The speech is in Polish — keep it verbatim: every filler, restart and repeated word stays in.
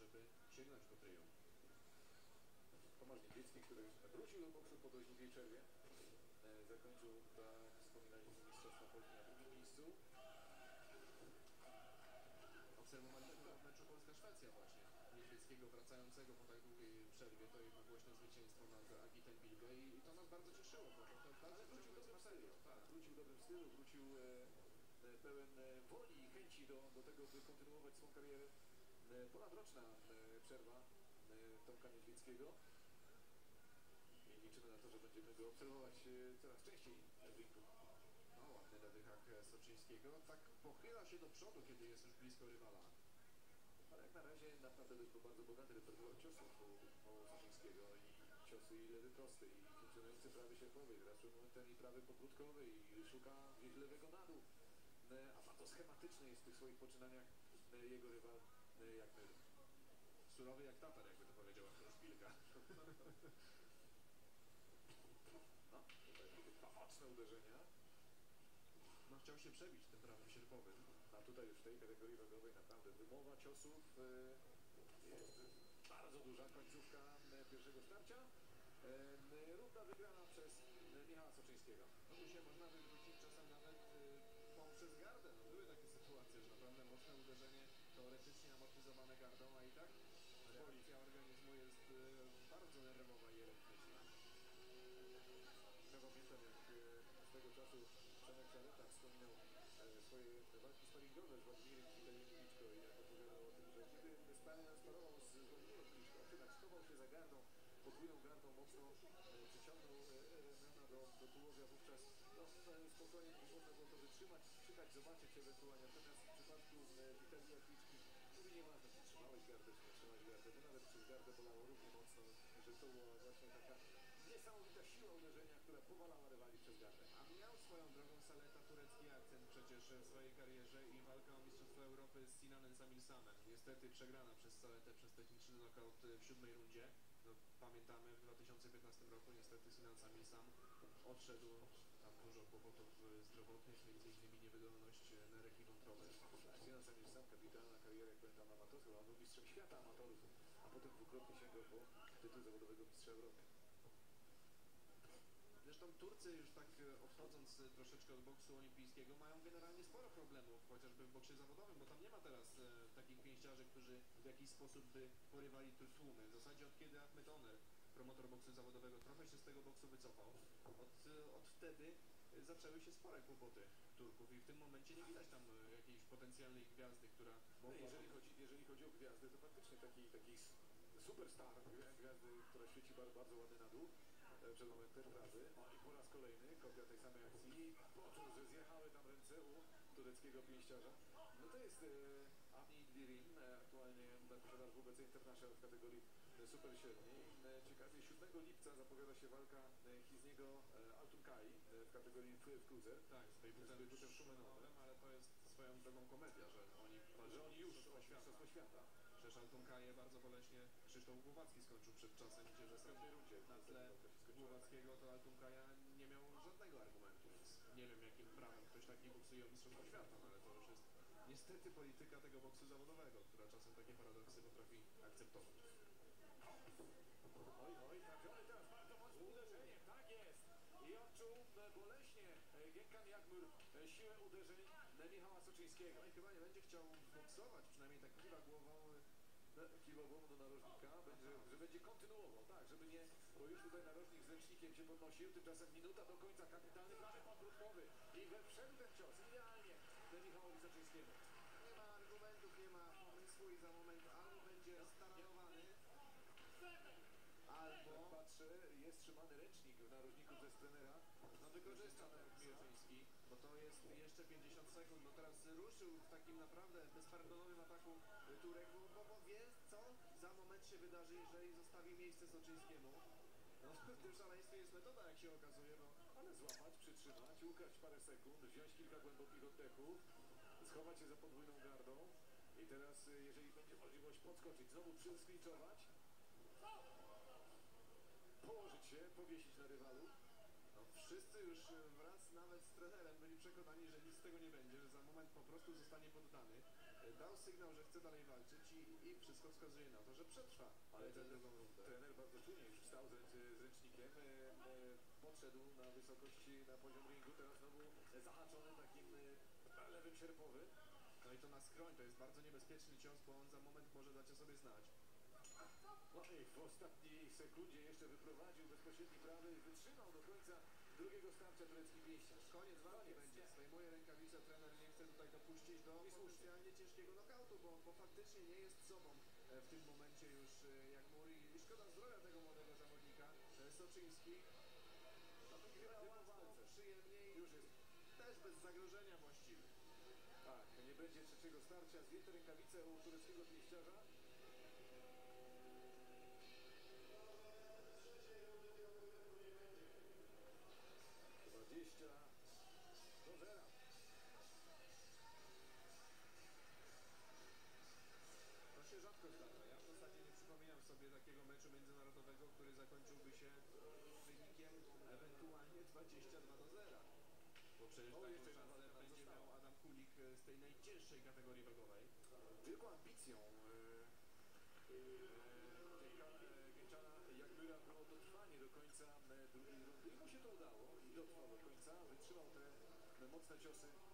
żeby sięgnąć po triumf. Tomasz Niedźwiecki, który wrócił do boksu po dość długiej przerwie, e, zakończył, tak wspominaliśmy, mistrzostwa Polski na drugim miejscu. Obserwowaliśmy w meczu Polska-Szwecja właśnie. Niedźwieckiego wracającego po tak długiej przerwie, to jedno głośne zwycięstwo nad Agitem Bilbę i, i to nas bardzo cieszyło, bo to, to Ale wrócił w dobrym stylu, tak, wrócił w dobrym stylu, wrócił e, e, pełen e, woli i chęci do, do tego, by kontynuować swą karierę. E, ponadroczna e, przerwa e, Tomka Niedźwieckiego i liczymy na to, że będziemy go obserwować e, coraz częściej w ringu. No, ładny zadychak Soczyńskiego, tak pochyla się do przodu, kiedy jest już blisko rywala. Ale jak na razie naprawdę dość bardzo bogaty repertuar ciosów u, u Soczyńskiego i ciosy i lewy prosty i funkcjonujący prawy sierpowy, raz momentami prawy podbródkowy i szuka gdzieś lewego na dół. A bardzo schematyczny jest w tych swoich poczynaniach jego rywal jak my. Surowy jak Tatar, jakby to powiedziała Szpilka. No, tutaj takie mocne uderzenia. No, chciał się przebić tym prawym sierpowym. A tutaj już w tej kategorii wagowej naprawdę wymowa ciosów jest bardzo duża. Końcówka pierwszego starcia. Runda wygrana przez Michała Soczyńskiego. No tu się można wywrócić czasem nawet y, poprzez gardę. No, były takie sytuacje, że naprawdę mocne uderzenie teoretycznie amortyzowane gardą, a i tak reakcja organizmu jest y, bardzo nerwowa i elektryczna. Ja pamiętam, jak z tego czasu Przemek Szaleta wspominał swoje walki sparingowe z Władimirem Kliczko i jak opowiadał o tym, że kiedy sparował z Władimirem Kliczko, jednak schował się za gardą, podwójną gardą mocno przyciągnął ramiona do, do tułowia, wówczas no, spokojnie można było to wytrzymać, czytać, zobaczyć ewentualnie. Natomiast w przypadku Witalija Kliczki mówi nieważne, czy trzymałeś gardę, czy nie trzymałeś gardę, bo nawet przez gardę bolało równie mocno, że to była właśnie taka niesamowita siła uderzenia, która powalała rywali przez gardę. A miał swoją drogą Saleta turecki akcent przecież w swojej karierze i walka o Mistrzostwo Europy z Sinanem Samilsamem. Niestety przegrana przez Saletę przez techniczny knockout w siódmej rundzie. No, pamiętamy, w dwa tysiące piętnastym roku niestety Sinan Samilsam odszedł, tam dużo kłopotów zdrowotnych, między innymi niewydolność nerek i wątroby. Sinan Samilsam, kapitalna kariera, jak pamiętam, amatorska, on był mistrzem świata amatorów, a potem dwukrotnie sięgał po tytuł zawodowego mistrza Europy. Zresztą Turcy już tak odchodząc troszeczkę od boksu olimpijskiego mają generalnie sporo problemów, chociażby w boksie zawodowym, bo tam nie ma teraz e, takich pięściarzy, którzy w jakiś sposób by porywali tłumy. W zasadzie od kiedy Ahmet Oner, promotor boksu zawodowego, trochę się z tego boksu wycofał, od, od wtedy zaczęły się spore kłopoty Turków i w tym momencie nie widać tam jakiejś potencjalnej gwiazdy, która... No, jeżeli, chodzi, jeżeli chodzi o gwiazdy, to faktycznie taki, taki superstar, gwiazdy, która świeci bardzo, bardzo ładnie na dół. Przed momentem prawy, no i po raz kolejny kopia tej samej akcji, poczuł, że zjechały tam ręce u tureckiego pięściarza. No to jest e, Ami Dirin, e, aktualnie posiadacz W B C International w kategorii e, super średniej. E, ciekawie, siódmego lipca zapowiada się walka e, Hizniego e, Altunkai e, w kategorii w, w cruiser. Tak, z debiutem debiutem szumenowym, ale to jest swoją drogą komedia, że oni, że oni już o Mistrzostwo Świata. Przecież Altunkaje bardzo boleśnie Krzysztof Głowacki skończył przed czasem, gdzie w zasadzie na tle Głowackiego to Altunkaja nie miał żadnego argumentu, więc nie wiem jakim prawem ktoś taki boksuje o Mistrzostwo Świata, no ale to już jest niestety polityka tego boksu zawodowego, która czasem takie paradoksy potrafi akceptować. Oj, oj, trafiony teraz bardzo mocne uderzenie, tak jest! I odczuł boleśnie Genkan Jagmur siłę uderzeń Michała Soczyńskiego. No i chyba nie będzie chciał boksować, przynajmniej tak kiwa głową. Kiwał głową do narożnika, będzie, że będzie kontynuował, tak, żeby nie, bo już tutaj narożnik z ręcznikiem się podnosił, tymczasem minuta do końca, kapitalny prawy podbródkowy i we wszedł ten cios, idealnie do Michałowi Soczyńskiego. Nie ma argumentów, nie ma pomysłu i za moment albo będzie startowany, albo... Patrzę, jest trzymany ręcznik w narożniku przez trenera. No wykorzysta ten Soczyński, bo to jest jeszcze pięćdziesiąt sekund, no teraz ruszył w takim naprawdę bezpardonowym ataku Turek, bo, bo wie co za moment się wydarzy, jeżeli zostawi miejsce Soczyńskiemu. No w tym szaleństwie jest metoda, jak się okazuje, bo... Ale złapać, przytrzymać, ukraść parę sekund, wziąć kilka głębokich oddechów, schować się za podwójną gardą i teraz, jeżeli będzie możliwość podskoczyć, znowu przyskliczować, położyć się, powiesić na rywalu. No, wszyscy już wraz nawet z trenerem byli przekonani, że nic z tego nie będzie, że za moment po prostu zostanie poddany. Dał sygnał, że chce dalej walczyć i, i wszystko wszystko wskazuje na to, że przetrwa Ale ale tę ten drugą rundę. trener bardzo czujnie już wstał z, ręczy- z ręcznikiem, e, e, podszedł na wysokość, na poziom ringu, teraz znowu zahaczony takim e, lewym sierpowym. No i to na skroń, to jest bardzo niebezpieczny cios, bo on za moment może dać o sobie znać. No i w ostatniej sekundzie jeszcze wyprowadził bezpośredni prawy, wytrzymał do końca drugiego starcia turecki pięściarz. Koniec walki Koniec, będzie. nie. Zdejmuje rękawice, trener nie chce tutaj dopuścić do I słusznie. potencjalnie ciężkiego nokautu, bo, bo faktycznie nie jest sobą e, w tym momencie już e, jak Muri. I szkoda zdrowia tego młodego zawodnika. E, Soczyński No to chyba chyba o walce. przyjemniej, Już jest. też bez zagrożenia właściwie. Tak, nie będzie trzeciego starcia. Zdjęte rękawice u tureckiego pięściarza. dwadzieścia do zera. To się rzadko zdarza. Ja w zasadzie nie przypominam sobie takiego meczu międzynarodowego, który zakończyłby się wynikiem ewentualnie dwadzieścia dwa do zera. Bo przecież O, taką jeszcze jedna szansę walka będzie została. miał Adam Kulik e, z tej najcięższej kategorii wagowej. Wielką ambicją e, e, Gęka- e, Gęczana Jagmyra było dotrwanie do końca e, drugiej rundy i mu się to udało i dotrwał do końca, wytrzymał te e, mocne ciosy